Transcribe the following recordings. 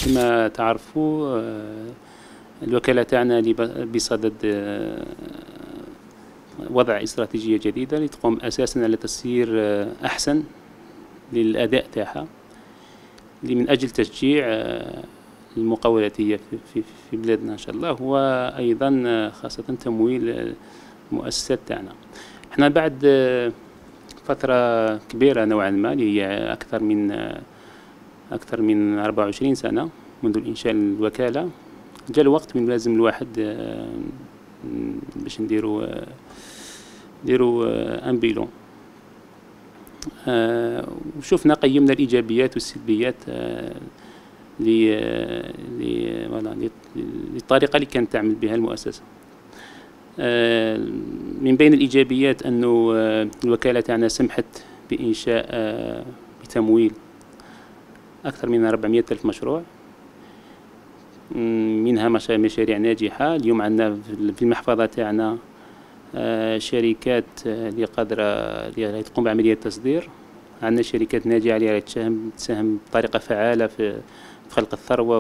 كما تعرفوا الوكالة تاعنا بصدد وضع استراتيجية جديدة لتقوم أساسا على تسيير أحسن للأداء تاعها من أجل تشجيع المقاولات هي في بلادنا إن شاء الله، وأيضا خاصة تمويل المؤسسات تاعنا. احنا بعد فترة كبيرة نوعا ما اللي هي أكثر من 24 سنة منذ الإنشاء الوكالة، جاء الوقت من لازم الواحد باش نديروا أنبيلون. وشفنا قيمنا الإيجابيات والسلبيات للطريقة اللي كانت تعمل بها المؤسسة. من بين الإيجابيات أنه الوكالة تاعنا سمحت بإنشاء بتمويل أكثر من 400 ألف مشروع، منها مشاريع ناجحة. اليوم عندنا في المحفظة تاعنا شركات اللي قادرة اللي تقوم بعملية تصدير، عندنا شركات ناجحة اللي تساهم بطريقة فعالة في خلق الثروة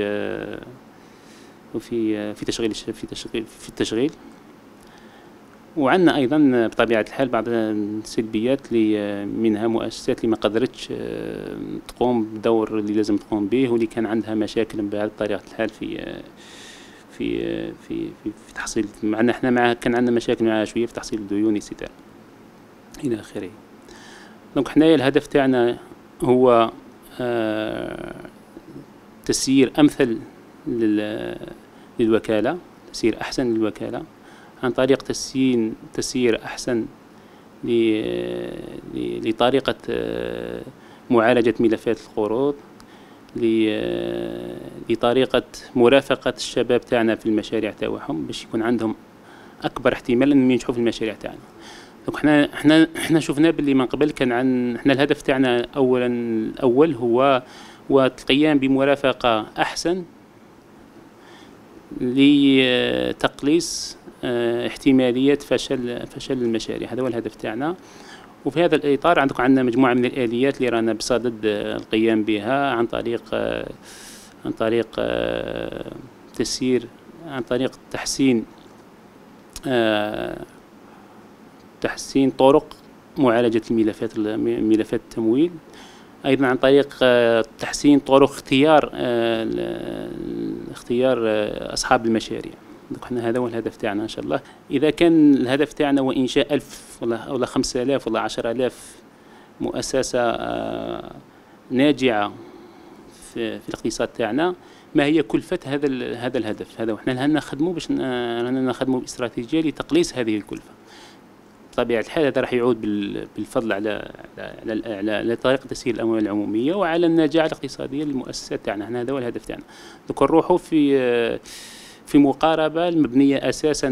وفي التشغيل. وعندنا أيضا بطبيعة الحال بعض السلبيات اللي منها مؤسسات اللي ما قدرتش تقوم بالدور اللي لازم تقوم به، واللي كان عندها مشاكل بطبيعة الحال في تحصيل. معنا احنا كان عندنا مشاكل معها شوية في تحصيل الديون الستار إلى آخره. دونك حنايا الهدف تاعنا هو تسيير أمثل للوكالة، تسيير أحسن للوكالة عن طريق تسيير أحسن لطريقة معالجة ملفات القروض، لطريقة مرافقة الشباب تاعنا في المشاريع تاعهم باش يكون عندهم أكبر احتمال أن ينجحوا في المشاريع تاعنا. دونك احنا شفنا باللي من قبل كان احنا الهدف تاعنا الأول هو القيام بمرافقة أحسن لتقليص احتمالية فشل المشاريع. هذا هو الهدف تاعنا. وفي هذا الإطار عندنا مجموعة من الآليات اللي رانا بصدد القيام بها عن طريق تحسين طرق معالجة ملفات التمويل، أيضا عن طريق تحسين طرق اختيار أصحاب المشاريع. احنا هذا هو الهدف تاعنا إن شاء الله. إذا كان الهدف تاعنا هو إنشاء 1000 ولا 5000 ولا 10000 مؤسسة ناجعة في الاقتصاد تاعنا، ما هي كلفة هذا الهدف؟ هذا وحنا نخدموا باستراتيجية لتقليص هذه الكلفة. بطبيعة الحال هذا راح يعود بالفضل على طريقة تسيير الأموال العمومية وعلى النجاعة الاقتصادية للمؤسسات تاعنا. هذا هو الهدف تاعنا. دوك نروحوا في مقاربة مبنية أساسا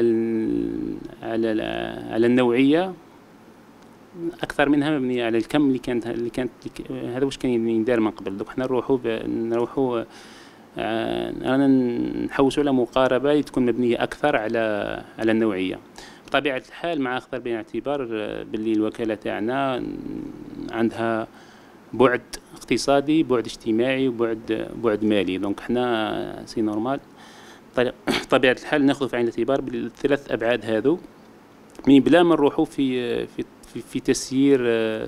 على النوعية أكثر منها مبنية على الكم اللي كانت هذا واش كان يندار من قبل. دوك حنا نروحوا رانا نحوسوا على مقاربة تكون مبنية أكثر على النوعية. بطبيعة الحال مع أخذ بعين الاعتبار باللي الوكالة تاعنا عندها بعد اقتصادي، بعد اجتماعي، وبعد مالي. دونك حنا سي نورمال بطبيعة الحال ناخذ في عين الاعتبار بالثلاث أبعاد هذو من بلا ما نروحوا في تسيير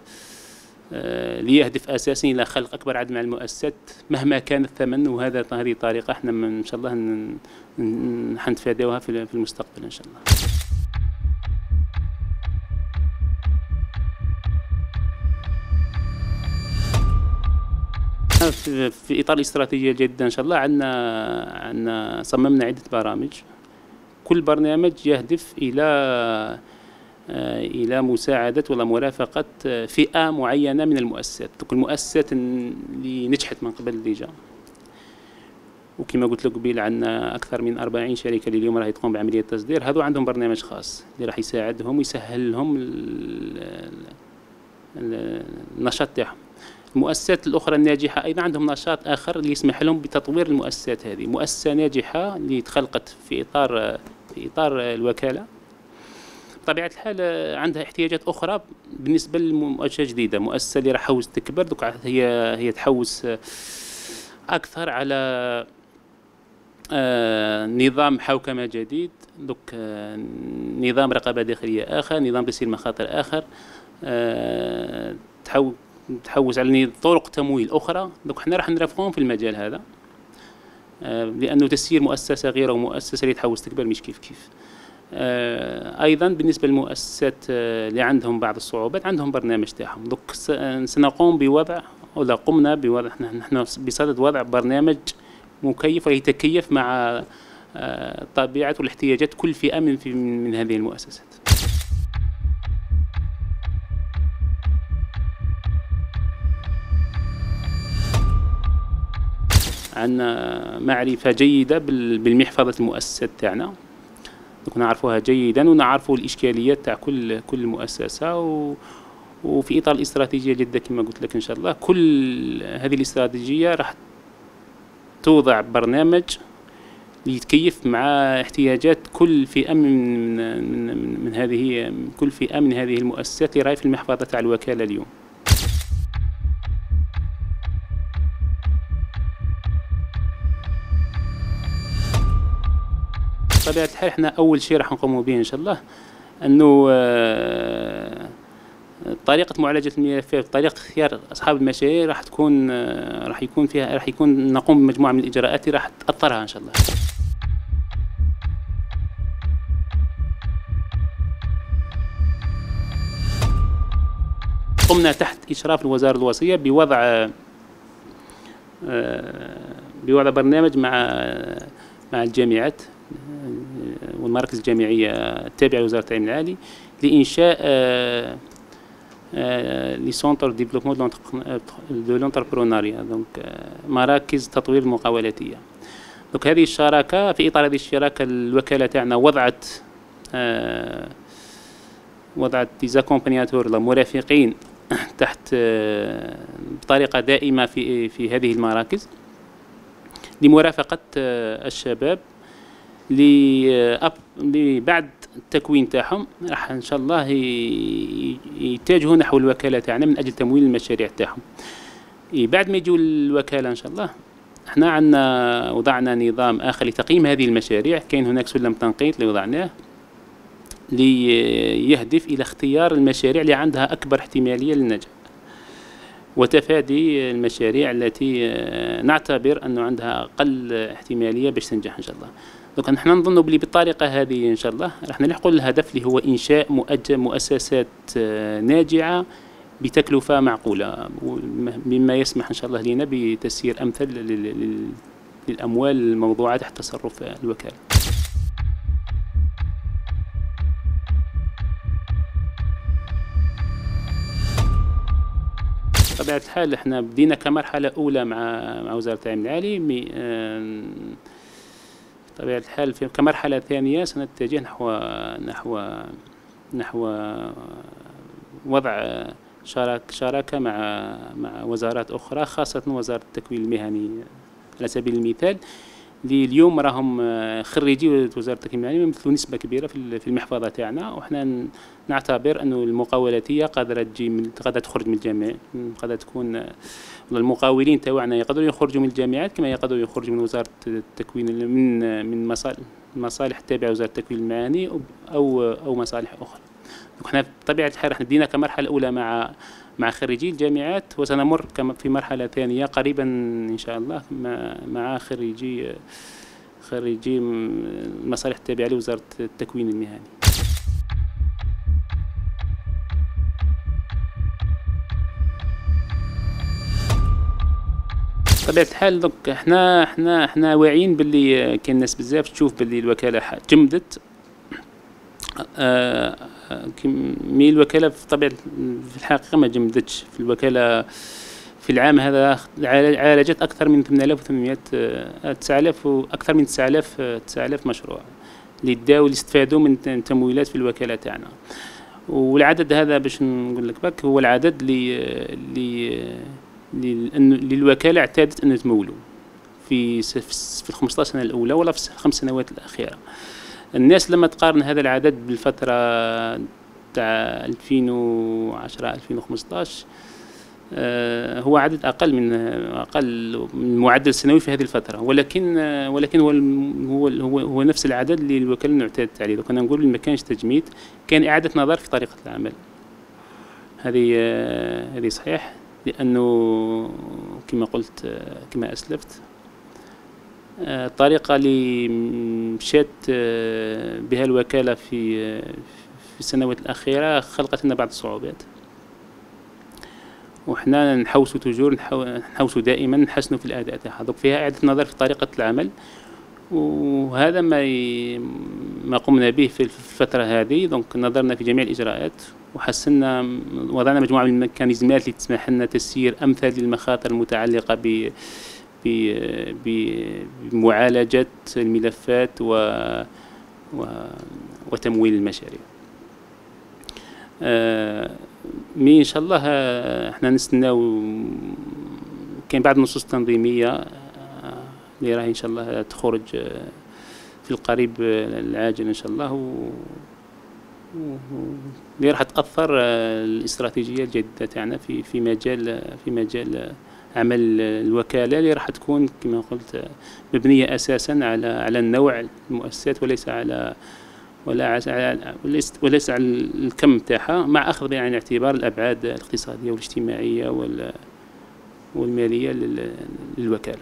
ليهدف أساسي إلى خلق أكبر عدد من المؤسسات مهما كان الثمن. هذه الطريقة احنا إن شاء الله حنتفاداوها في المستقبل إن شاء الله. في إطار الاستراتيجية الجديدة إن شاء الله عندنا صممنا عدة برامج. كل برنامج يهدف إلى مساعدة ولا مرافقة فئة معينة من المؤسسات. المؤسسات اللي نجحت من قبل ديجا، وكما قلت لك قبيل عندنا أكثر من 40 شركة اللي اليوم راهي تقوم بعملية تصدير. هذو عندهم برنامج خاص اللي راح يساعدهم ويسهل لهم النشاط تاعهم. المؤسسات الأخرى الناجحة أيضا عندهم نشاط آخر اللي يسمح لهم بتطوير المؤسسات هذه. مؤسسة ناجحة اللي تخلقت في إطار الوكالة بطبيعة الحال عندها احتياجات أخرى بالنسبة للمؤسسة جديدة. مؤسسة اللي راح تحوس تكبر دوك هي تحوس أكثر على نظام حوكمة جديد، دوك نظام رقابة داخلية آخر، نظام تسهيل مخاطر آخر، تحوز على طرق تمويل أخرى. دوك حنا راح نرافقهم في المجال هذا، لأنه تسيير مؤسسة غير مؤسسة اللي تحوز تكبر مش كيف كيف. أيضا بالنسبة للمؤسسات اللي عندهم بعض الصعوبات عندهم برنامج تاعهم. دوك سنقوم بوضع، ولا قمنا بوضع، نحن بصدد وضع برنامج مكيف ويتكيف مع طبيعة والاحتياجات كل فئة من هذه المؤسسات. عندنا معرفة جيدة بالمحفظة المؤسسات تاعنا، نعرفوها جيدا ونعرفوا الإشكاليات تاع كل مؤسسة، وفي إطار الاستراتيجية جدا كما قلت لك إن شاء الله كل هذه الاستراتيجية راح توضع برنامج يتكيف مع احتياجات كل فئة من هذه المؤسسات اللي راهي في المحفظة تاع الوكالة اليوم. بطبيعة الحال احنا أول شيء راح نقوم به إن شاء الله أنه طريقة معالجة الملفات، طريقة اختيار أصحاب المشاريع راح يكون نقوم بمجموعة من الإجراءات اللي راح تأطرها إن شاء الله. قمنا تحت إشراف الوزارة الوصية بوضع برنامج مع الجامعات والمراكز الجامعية التابعة لوزارة التعليم العالي لإنشاء لي سونتر ديفلوبمون دو لونتربرونيا، دونك مراكز تطوير المقاولاتية. دونك هذه الشراكة، في إطار هذه الشراكة الوكالة تاعنا وضعت ديزاكومبانياتور مرافقين تحت بطريقة دائمة في هذه المراكز لمرافقة الشباب بعد التكوين تاعهم راح ان شاء الله يتجهوا نحو الوكاله تاعنا من اجل تمويل المشاريع تاعهم. بعد ما يجوا الوكاله ان شاء الله احنا وضعنا نظام اخر لتقييم هذه المشاريع. كاين هناك سلم تنقيط اللي وضعناه ليهدف الى اختيار المشاريع اللي عندها اكبر احتماليه للنجاح وتفادي المشاريع التي نعتبر انه عندها اقل احتماليه باش تنجح ان شاء الله. دونك نحن نظن بلي بالطريقه هذه ان شاء الله راح نلحقوا الهدف اللي هو انشاء مؤسسات ناجعه بتكلفه معقوله، مما يسمح ان شاء الله لنا بتسيير امثل للاموال الموضوعه تحت تصرف الوكاله. بطبيعه الحال احنا بدينا كمرحله اولى مع وزاره التعليم العالي. بطبيعة الحال كمرحلة ثانية سنتجه نحو وضع شراكة مع وزارات أخرى، خاصة وزارة التكوين المهني على سبيل المثال. اليوم راهم خريجي وزارة التكوين المهني يمثلوا نسبة كبيرة في المحفظة تاعنا، وحنا نعتبر أنه المقاولاتية قادرة تخرج من الجامعة، قادرة تكون المقاولين تاعنا يقدروا يخرجوا من الجامعات كما يقدروا يخرجوا من وزارة التكوين من مصالح التابعة لوزارة التكوين المهني أو مصالح أخرى. احنا بطبيعة الحال احنا بدينا كمرحلة أولى مع خريجي الجامعات، وسنمر في مرحلة ثانية قريبا إن شاء الله مع خريجي المصالح التابعة لوزارة التكوين المهني. بطبيعة الحال دونك احنا واعيين باللي كاين ناس بزاف تشوف باللي الوكالة جمدت. مي الوكالة في الحقيقة ما جمدتش. في الوكالة في العام هذا عالجت أكثر من 8800 أكثر من 9000 مشروع اللي داو اللي استفادوا من تمويلات في الوكالة تاعنا. والعدد هذا باش نقول لك باك هو العدد اللي الوكالة اعتادت أن تمولوا في 15 سنة الأولى ولا في 5 سنوات الأخيرة. الناس لما تقارن هذا العدد بالفترة تاع 2010 2015 هو عدد أقل من المعدل السنوي في هذه الفترة، ولكن هو نفس العدد اللي الوكالة اعتادت عليه. لو كنا نقول ما كانش تجميد، كان إعادة نظر في طريقة العمل. هذه صحيح، لأنه كما قلت كما أسلفت، الطريقة اللي مشات بها الوكالة في السنوات الأخيرة خلقت لنا بعض الصعوبات، وحنا نحوسوا دائما نحسنوا في الأداء تاعها. دوك فيها إعادة نظر في طريقة العمل، وهذا ما قمنا به في الفترة هذه. دونك نظرنا في جميع الإجراءات وحسنا، وضعنا مجموعة من الميكانيزمات اللي تسمح لنا تسيير أمثل للمخاطر المتعلقة بمعالجة الملفات وتمويل المشاريع. مي ان شاء الله احنا نستناو، كاين بعض النصوص التنظيميه اللي راهي ان شاء الله تخرج في القريب العاجل ان شاء الله، اللي راح تاثر الاستراتيجيه الجديده تاعنا في مجال عمل الوكاله، اللي راح تكون كما قلت مبنيه اساسا على النوع المؤسسات وليس على الكم تاعها، مع اخذ بعين الاعتبار الابعاد الاقتصاديه والاجتماعيه والماليه للوكاله.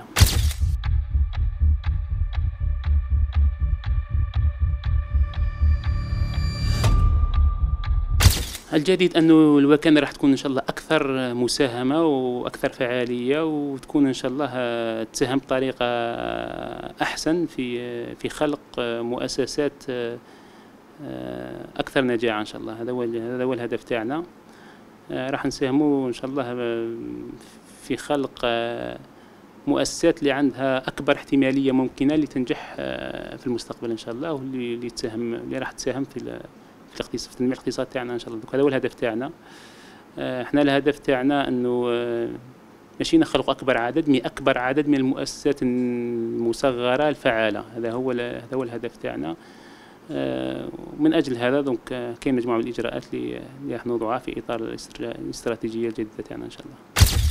الجديد انه الوكاله راح تكون ان شاء الله اكثر مساهمه واكثر فعاليه، وتكون ان شاء الله تساهم بطريقه احسن في خلق مؤسسات اكثر نجاعا ان شاء الله. هذا هو الهدف تاعنا. راح نساهموا ان شاء الله في خلق مؤسسات اللي عندها اكبر احتماليه ممكنه لتنجح في المستقبل ان شاء الله، واللي راح تساهم في تنمية الاقتصاد تاعنا ان شاء الله. هذا هو الهدف تاعنا. احنا الهدف تاعنا انه ماشي نخلق اكبر عدد من المؤسسات المصغره الفعاله. هذا هو الهدف تاعنا. من اجل هذا دونك كاين مجموعه من الاجراءات اللي راح نوضعها في اطار الاستراتيجيه الجديده تاعنا ان شاء الله.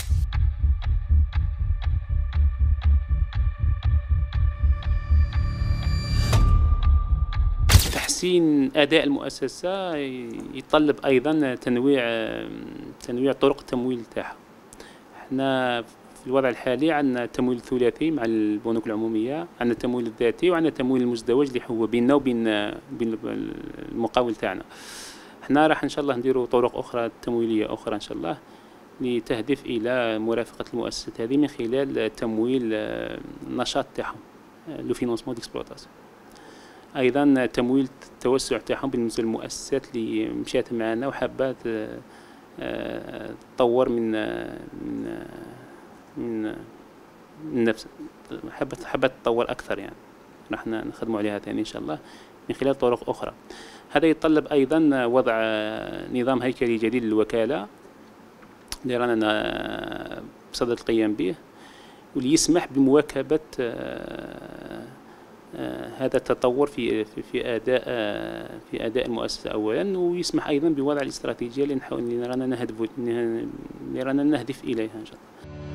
تحسين أداء المؤسسة يتطلب أيضا تنويع طرق التمويل تاعها. احنا في الوضع الحالي عندنا التمويل الثلاثي مع البنوك العمومية، عندنا التمويل الذاتي، وعندنا التمويل المزدوج اللي هو بيننا وبين المقاول تاعنا. احنا راح ان شاء الله نديروا طرق أخرى تمويلية أخرى ان شاء الله لتهدف إلى مرافقة المؤسسات هذه من خلال تمويل النشاط تاعهم، لو فينونسمون ديكسبلوطاسيون. ايضا تمويل التوسع تاعهم بالنسبه للمؤسسات اللي مشات معنا وحابه تطور من نفس، حابه تطور اكثر، يعني راح نخدموا عليها ثاني ان شاء الله من خلال طرق اخرى. هذا يتطلب ايضا وضع نظام هيكلي جديد للوكاله اللي رانا بصدد القيام به، واللي يسمح بمواكبه هذا التطور في اداء المؤسسه اولا، ويسمح ايضا بوضع الاستراتيجيه اللي رانا نهدف اليها ان شاء الله.